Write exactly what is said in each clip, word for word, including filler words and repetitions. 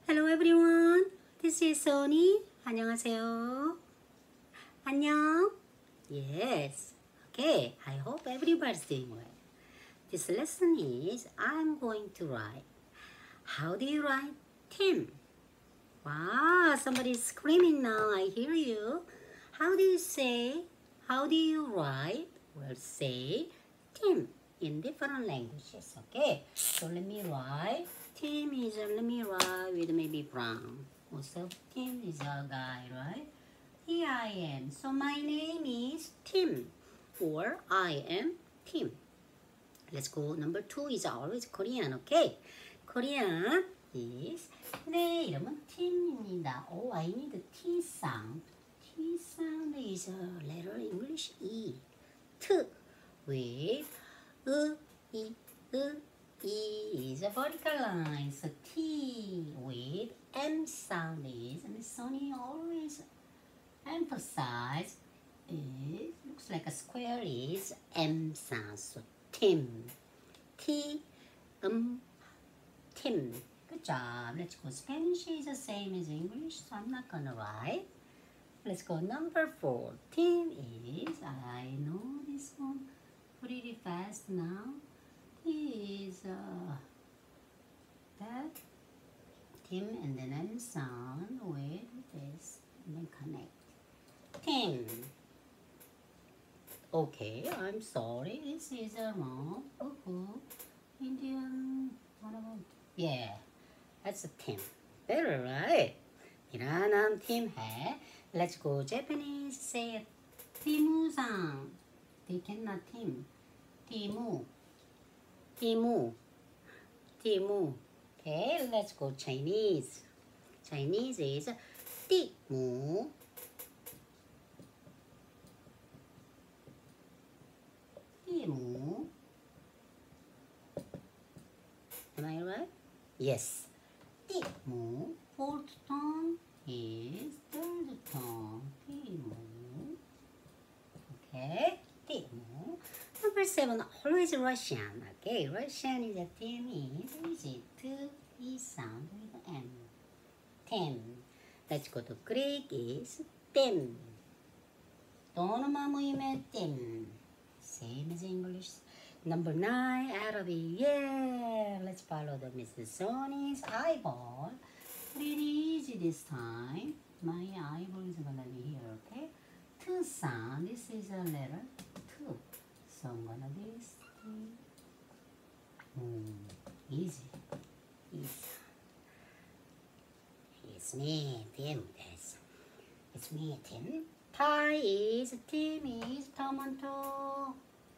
Hello everyone, this is Sony. 안녕하세요. 안녕. Yes. Okay, I hope everybody's doing well. This lesson is I'm going to write. How do you write Tim? Wow, somebody's screaming now. I hear you. How do you say? How do you write? Well, say Tim in different languages. Okay, so let me write. Tim is, uh, let me write with maybe brown. Also, Tim is a guy, right? T I M. So my name is Tim, or I am Tim. Let's go. Number two is always Korean, okay? Korean is, 내 이름은 Tim입니다. Oh, I need a T sound. T sound is a letter English E. T with 으, 이, 으, E is a vertical line. So T with M sound is, and Sony always emphasize, it looks like a square is M sound. So Tim. T, um, Tim. Good job. Let's go. Spanish is the same as English, so I'm not gonna write. Let's go. Number four. Tim is, I know this one pretty fast now. Is uh, that Tim and then M sound with this and then connect. Tim. Okay, I'm sorry. This is a wrong. Uh-huh. Indian. What about? Yeah, that's a Tim. Better, right? 일어난 팀 해. Let's go. Japanese say it. Timu-san. They cannot Tim. Timu. Timu. Timu. Okay, let's go Chinese. Chinese is Timu. Timu. Am I right? Yes. Timu. Fourth tone is third tone. Timu. Okay. Timu. Number seven, always Russian. Okay, Russian is a Tim is easy to E sound with M. Tim. Let's go to Greek is Tim. 또 오노마 모임의 Tim. Same as English. Number nine, Arabic. Yeah, let's follow the Missus Sony's eyeball. Pretty easy this time. My eyeball is gonna be here, okay? T sound. This is a letter T. So I'm gonna do this. Mm, easy. Easy. It's me, Tim. Yes. It's me, Tim. Thai is, Tim is tomato.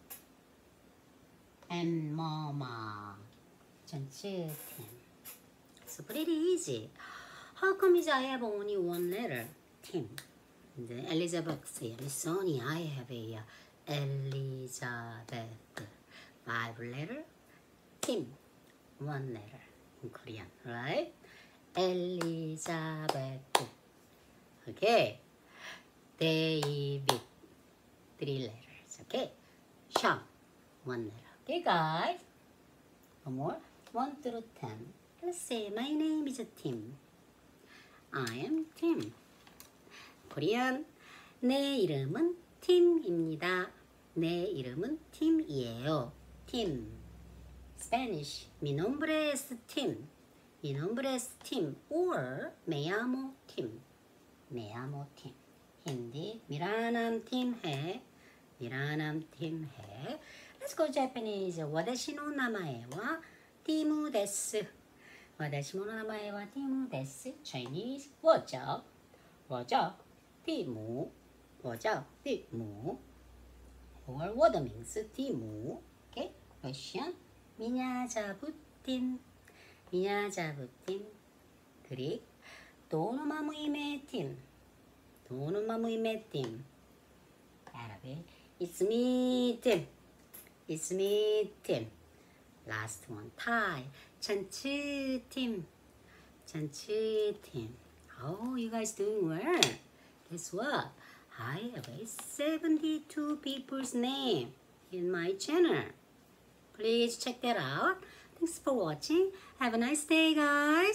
And mama. 전체 Tim. So pretty easy. How come is I have only one letter? Tim. And then Elizabeth said, Miss Sony, I have a uh, Elizabeth. Five letter. Tim. One letter in Korean, right? Elizabeth. Okay. David. Three letters. Okay. Sean. One letter. Okay, guys. One more. One through ten. Let's say my name is Tim. I am Tim. Korean. 내 이름은 팀입니다. 내 이름은 팀이에요. Tim. Spanish. Mi nombre es Tim. Mi nombre es Tim. Or me llamo Tim. Me llamo Tim. Hindi. मेरा नाम Tim है. मेरा नाम Tim है. Let's go Japanese. 私の名前は Tim です。私の名前は Tim です。Chinese. 我叫我叫 Tim. 我叫 Tim. Or 我的名字 Tim. Okay? Russian. Меня зовут Tim. Меня зовут Tim. Greek. 또 오노마 모임의 Tim. 또 오노마 모임의 Tim. Arabic. It's me, Tim. It's me, Tim. Last one. Thai. 전체 Tim. 전체 Tim. Oh, you guys doing well. Guess what? I have seventy-two people's name in my channel. Please check that out. Thanks for watching. Have a nice day, guys.